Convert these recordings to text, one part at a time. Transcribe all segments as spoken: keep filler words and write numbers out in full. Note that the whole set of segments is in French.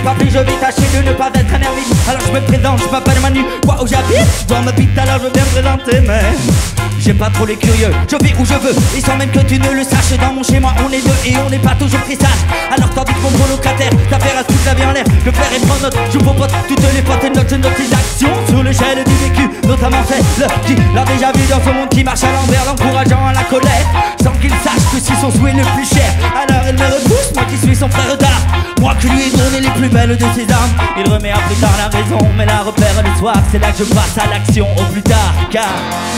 pas plus, je vais tâcher de ne pas être un ermite. Alors je me présente, je m'appelle Manu, quoi où j'habite, dans ma bite, alors je viens me présenter, mais j'aime pas trop les curieux, je vais où je veux, et sans même que tu ne le saches. Dans mon schéma on est deux et on n'est pas toujours très sage. Alors tandis que mon colocataire t'affaire à se foutre la vie en l'air, le faire et prendre note, je popote toutes les potes et notes, je note les actions sur l'échelle du vécu, notamment celle qui l'a déjà vu dans ce monde qui marche à l'envers, l'encourageant à la colère, sans qu'il sache que si son souhait le plus cher, alors elle me repousse, moi qui suis son frère d'art, moi qui lui ai donné les plus belles de ses armes. Il remet à plus tard la raison, mais la repère le soir, c'est là que je passe à l'action au plus tard, car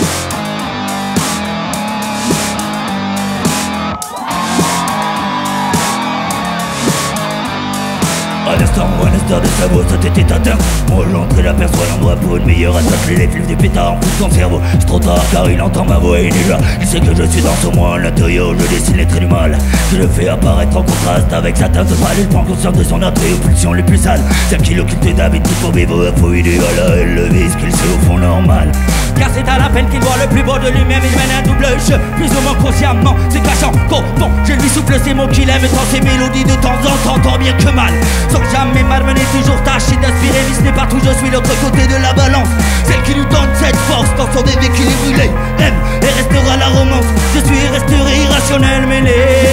à l'instant où un instant de cerveau ça t'était atteint. Moi j'entre et l'aperçois l'endroit pour une meilleure attaque. Les fils du pétard en fout son cerveau. C'est trop tard car il entend ma voix et déjà il sait que je suis dans son moi. À l'intérieur je dessine les traits du mal. Je le fais apparaître en contraste avec sa teinte pâle. Il prend conscience de son attrait aux pulsions les plus sales. Celle qui l'occupe d'habitude pour vivre un faux idéal. Elle le vise qu'il sait au fond normal. Car c'est à la peine qu'il voit le plus beau de lui-même. Il mène un double jeu, plus ou moins consciemment, se cachant qu'au fond je lui souffle ces mots qu'il aime. Tant ses mélodies de temps en temps, tant bien que mal, sans jamais m'amener, toujours tâché d'inspirer. Mais ce n'est pas tout, je suis l'autre côté de la balance, celle qui nous donne cette force quand son véhicule est brûlé. Aime et restera la romance, je suis et resterai irrationnel mêlé.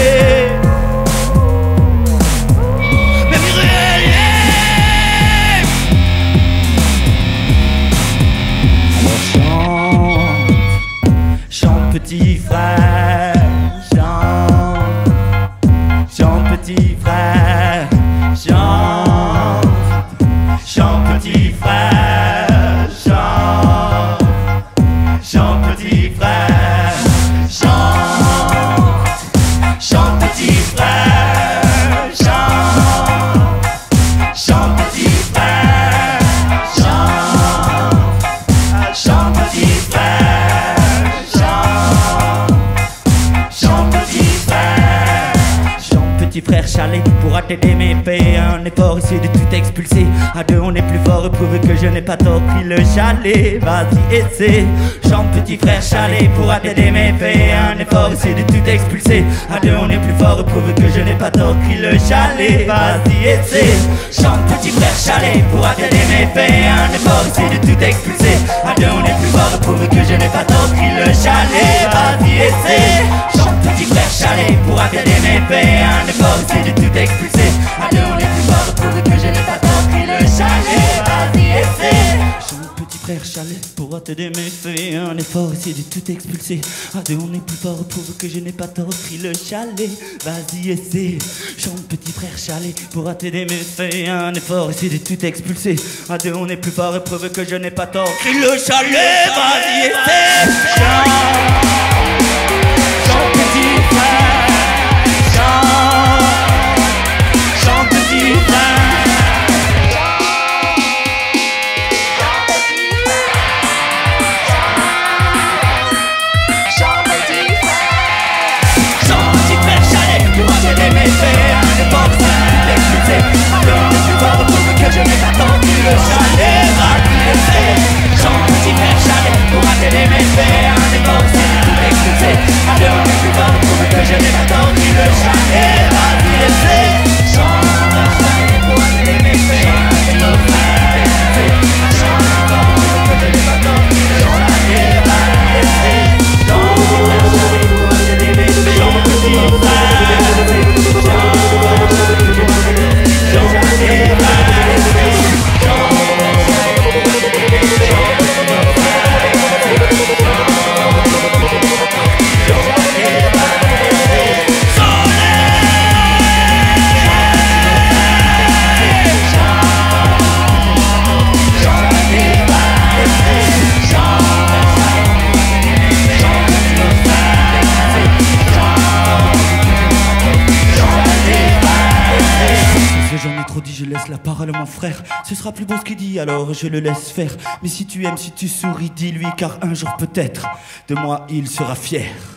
Même irréel, alors chante, chante petit frère, chante, chante petit frère, chante, chante petit frère, chante, chante petit frère, chante, chante petit frère, chante, chante petit frère, chante, chante petit frère, chante, chante petit frère, chante petit frère chalet pourra t'aider mais payer un effort, essayer de tout expulser. À deux on est plus fort, prouve que je n'ai pas tort, pris le chalet, vas-y essaie. Chante petit frère chalet pourra t'aider mais payer un effort, essayer de tout expulser. À deux on est plus fort, prouve que je n'ai pas tort, pris le chalet, vas-y essaie. Chante petit frère chalet pourra t'aider mais payer un effort, essayer de tout expulser. À deux on est plus fort, prouve que je n'ai pas tort, pris le chalet, vas-y essaie. Chante petit frère chalet pourra t'aider mais payer un effort, essayer de tout expulser. À deux on est plus fort, prouve que je n'ai pas tort, pris le chalet, vas-y essaie. Chante petit frère chalet pourra t'aider mais fais un effort, essayer de tout expulser. À deux on est plus fort, prouve que je n'ai pas tort, pris le chalet, vas-y essaie. Chante petit frère chalet pourra t'aider mais fais un effort, essayer de tout expulser. À deux on est plus fort, prouve que je n'ai pas tort, pris le chalet, vas-y essaie. Chante, chante petit frère, chante, chante petit frère. Que je n'ai pas tant vu le chalet, vas-y essaie. Chante petit frère chalet pourra t'aider mais fais un effort, c'est tout expulser. À deux on est plus fort, prouve que je n'ai pas tant vu le chalet, vas-y essaie. Chante chalet pourra t'aider mais fais un effort, c'est tout expulser. Chante fort, prouve que je n'ai pas tant vu le chalet, vas-y essaie. Chante chalet pourra t'aider mais fais un petit frère. Je laisse la parole à mon frère, ce sera plus beau ce qu'il dit alors je le laisse faire. Mais si tu aimes, si tu souris, dis-lui car un jour peut-être de moi il sera fier.